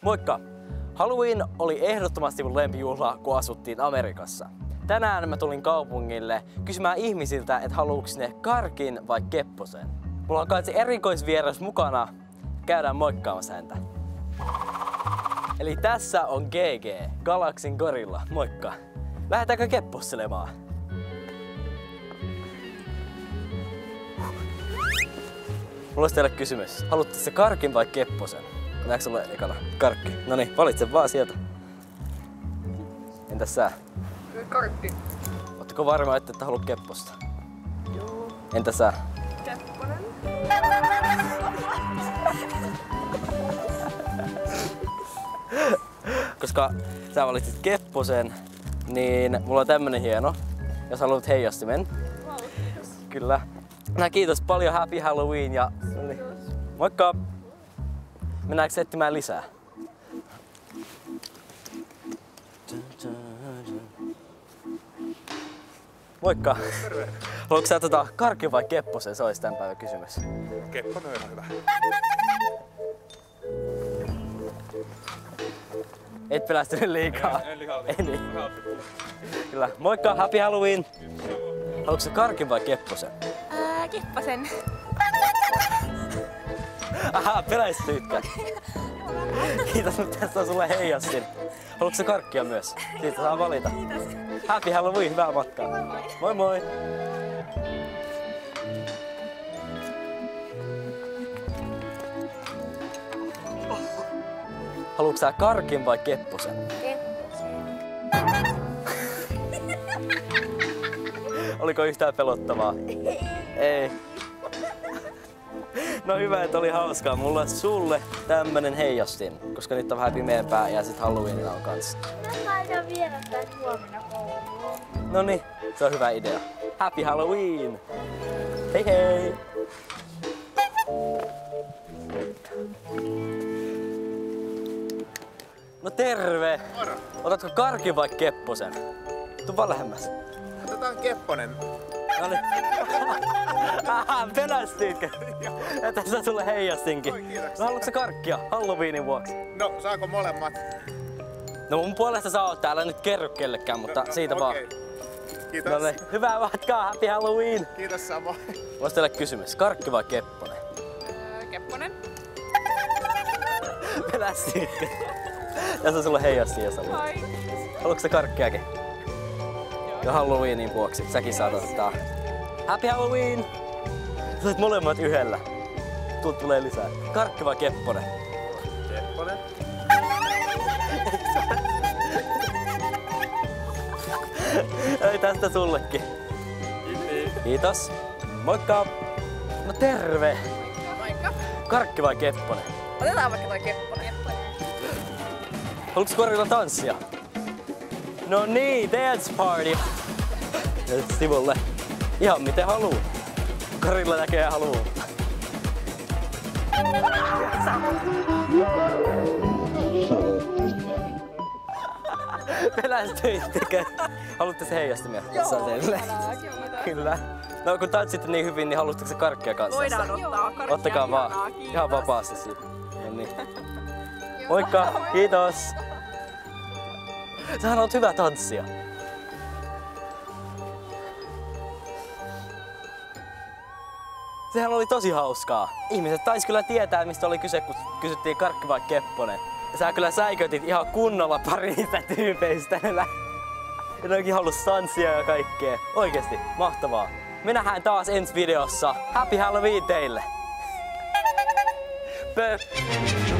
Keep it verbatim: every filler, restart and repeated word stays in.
Moikka! Halloween oli ehdottomasti mun lempijuhla, kun asuttiin Amerikassa. Tänään mä tulin kaupungille kysymään ihmisiltä, että haluuks ne karkin vai kepposen. Mulla on kanssa erikoisvieras mukana. Käydään moikkaamassa häntä. Eli tässä on G G, Galaxin gorilla. Moikka! Lähdetäänkö kepposselemaan? Mulla olisi teille kysymys. Haluatte se karkin vai kepposen? Näetkö sulle ekana? Karkki. Noniin, valitse vaan sieltä. Entäs sä? Karkki. Ootteko varma, että ette halua kepposta? Joo. Entä sä? Kepponen. Koska sä valitsit kepposen, niin mulla on tämmönen hieno. Jos haluat heijastimen. Wow, kiitos. Kyllä. No, kiitos paljon, happy Halloween ja Kiitos. moikka! Mennäänkö etsimään lisää? Moikka! Terve! Haluatko sä tota karkin vai kepposen? Se olisi tämän päivän kysymys. Kepponen on ihan hyvä. Et pelästynyt liikaa. En liikaa. Ei niin. Kyllä. Moikka, happy Halloween! Haluatko sä karkin vai kepposen? Ää, kepposen. Aha, pelästyitkö? Kiitos, mutta tässä on sulle heijastin. Haluatko sä karkkia myös? Siitä saa valita. Kiitos. Happy Halloween, hyvää matkaa. Moi moi. Moi moi! Haluatko sä karkin vai kepposen? Kepposen. Oliko yhtään pelottavaa? Ei. No hyvä, että oli hauskaa. Mulla on sulle tämmönen heijastin, koska nyt on vähän pimeämpää ja sit Halloweenilla on kanssa. Mä aion viedä tät huomenna kouluun. Noniin, se on hyvä idea. Happy Halloween! Hei hei! No terve! Moro! Otatko karkin vai kepposen? Tuu vaan lähemmäs. Otetaan kepponen. Noniin. Aha, pelästyitkö? Ja tässä on sulle heijastinkin. Oi, kiitoksia. No haluatko sä karkkia Halloweenin vuoksi? No, saako molemmat? No mun puolesta saa ottaa, älä nyt kerro kellekään, mutta no, siitä no, vaan. okay. Kiitos. No niin, hyvää matkaa, happy Halloween! Kiitos samoin. Voisi teille kysymys, karkki vai kepponen? Ää, kepponen. Pelästyitkö? Tässä on sulle heijastin ja salit. Moi. Haluatko sä karkkiakin? Ja Halloweenin vuoksi, säkin saat ottaa. Happy Halloween! Sait molemmat yhdellä. Tuut tulee lisää. Karkki vai kepponen? Kepponen. Ei tästä sullekin. Kiitos. Moikka! No terve! Moikka. Karkki vai kepponen? Otetaan vaikka toi kepponen. Haluatko korilla tanssia? No niin, dance party! Nyt sivulle. Ihan miten haluu. Korilla näkee haluu. Pelästyittekö? Haluatte se heijastimia? Tässä on teille. Kyllä. No kun tanssitte niin hyvin, niin haluatteko se karkkia kanssa? Voidaan ottaa karkkia. Ottakaa vaan. Ihanaa, kiitos. Ihan vapaasti siitä. No niin. Moikka, kiitos. Sähän oot hyvä tanssia. Sehän oli tosi hauskaa. Ihmiset taisi kyllä tietää, mistä oli kyse, kun kysyttiin karkki vai kepponen. Ja sä kyllä säikötit ihan kunnolla pari niistä tyypeistä. Ja ne onkin halus tanssia ja kaikkea. Oikeesti, mahtavaa. Me nähdään taas ensi videossa. Happy Halloween teille! Pö!